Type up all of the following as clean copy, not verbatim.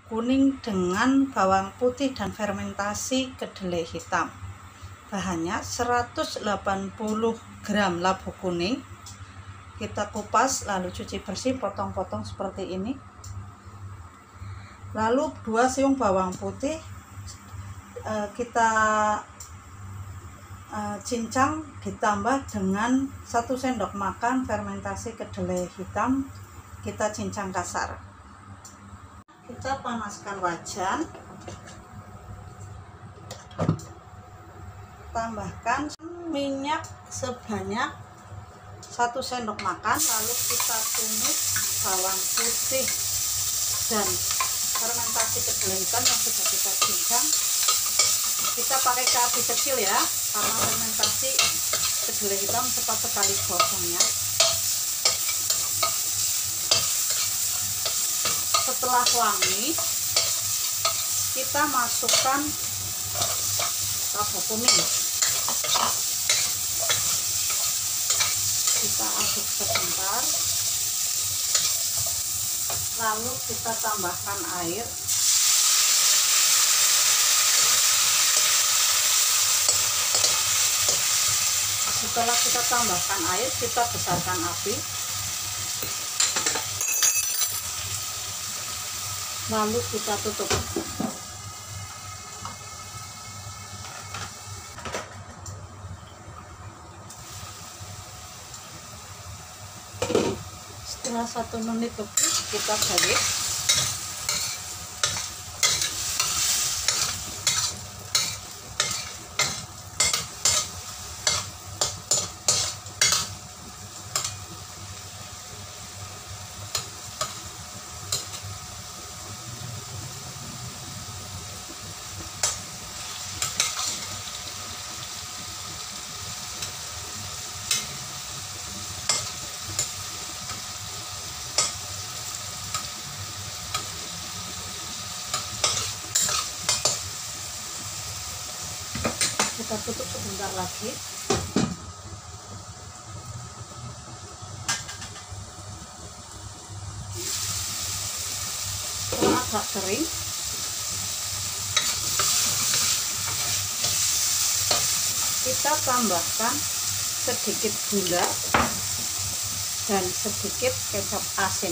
kuning dengan bawang putih dan fermentasi kedelai hitam. Bahannya 180 gram labu kuning. Kita kupas lalu cuci bersih, potong-potong seperti ini. Lalu 2 siung bawang putih kita cincang, ditambah dengan 1 sendok makan fermentasi kedelai hitam, kita cincang kasar. Kita panaskan wajan, tambahkan minyak sebanyak 1 sendok makan, lalu kita tumis bawang putih dan fermentasi kedelai hitam yang sudah kita cincang. Kita pakai ke api kecil ya, karena fermentasi kedelai hitam cepat sekali gosongnya. Setelah wangi, kita masukkan labu kuning. Kita aduk sebentar, lalu kita tambahkan air. Setelah kita tambahkan air, kita besarkan api, lalu kita tutup. Setelah 1 menit lebih, kita balik. Kita tutup sebentar lagi. Setelah agak kering, kita tambahkan sedikit gula dan sedikit kecap asin.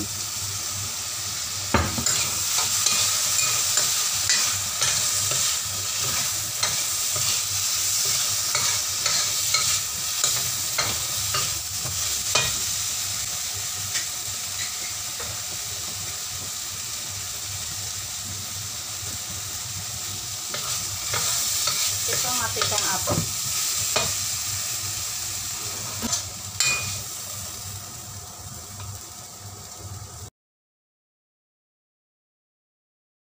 Kita matikan api.